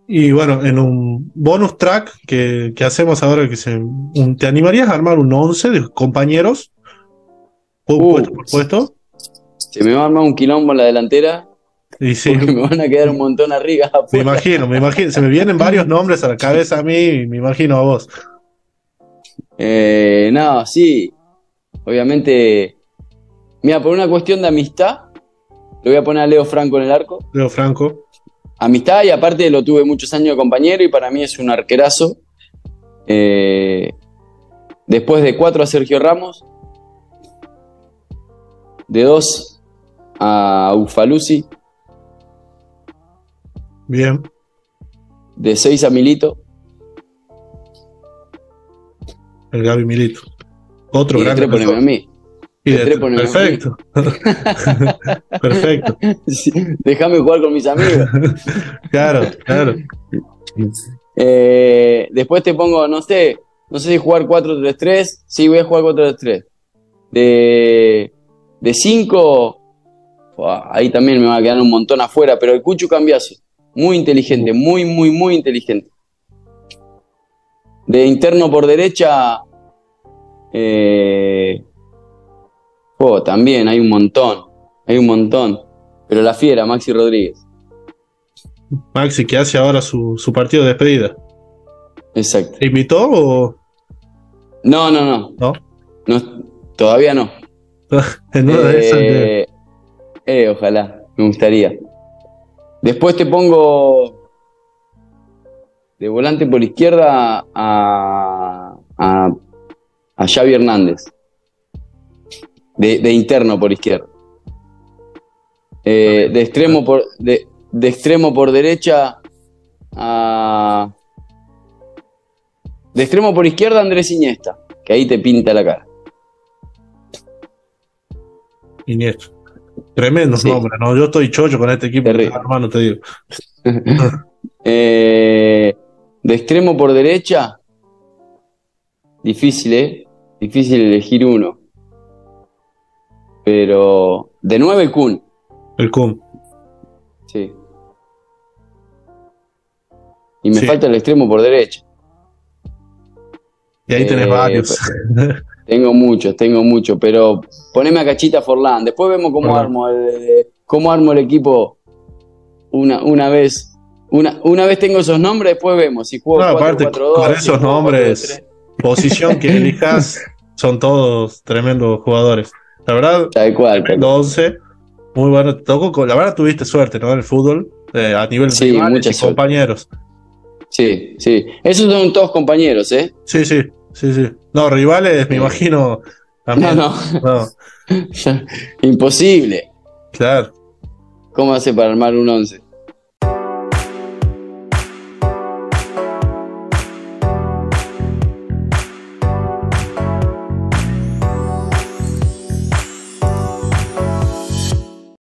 Y bueno, en un bonus track que hacemos ahora, ¿te animarías a armar un 11 de compañeros? Puesto por puesto. Se me va a armar un quilombo en la delantera Y sí, porque me van a quedar un montón arriba afuera. me imagino. Se me vienen varios nombres a la cabeza a mí y me imagino a vos. No, sí. Obviamente, mira, por una cuestión de amistad, le voy a poner a Leo Franco en el arco. Leo Franco. Amistad, y aparte lo tuve muchos años de compañero y para mí es un arquerazo. Después de 4 a Sergio Ramos, de 2 a Ufalusi, Bien. de 6 a Milito, El Gaby Milito. Otro y de gran 3 poneme a defensor. mí. Y De 3 poneme a mí. perfecto. Perfecto. Sí, déjame jugar con mis amigos. Claro, claro. Después te pongo, no sé si jugar 4-3-3. Sí, voy a jugar 4-3-3. De 5, ahí también me va a quedar un montón afuera, pero el Cucho Cambiaso, muy inteligente, muy, muy, muy inteligente. De interno por derecha, también hay un montón. Pero la fiera, Maxi Rodríguez. Maxi, que hace ahora su partido de despedida. Exacto. ¿Te invitó o No, no? todavía no. En una de esas. Ojalá, me gustaría. Después te pongo de volante por izquierda a Xavi Hernández. De interno por izquierda. De extremo por derecha de extremo por izquierda Andrés Iniesta, que ahí te pinta la cara. Iniesta. Tremendos Sí. nombres, ¿no? Yo estoy chocho con este equipo, Terrible. hermano, te digo. De extremo por derecha, difícil, difícil elegir uno. Pero de 9 Kun. El Kun. Sí. Y me Sí. falta el extremo por derecha. Y ahí tenés varios. Tengo muchos, pero poneme a Cachita Forlán. Después vemos cómo armo el equipo una vez. Una vez tengo esos nombres, después vemos si juego 4-4-2. Aparte, con si esos juego nombres, 4-3. posición que elijas, son todos tremendos jugadores. La verdad, Tal cual. 11, muy bueno. La verdad, tuviste suerte, ¿no? En el fútbol, a nivel Sí, rivales mucha y suerte. compañeros. Sí. Esos son todos compañeros, ¿eh? Sí. No, rivales, me imagino. También. No. No, Imposible. claro. ¿Cómo hace para armar un 11?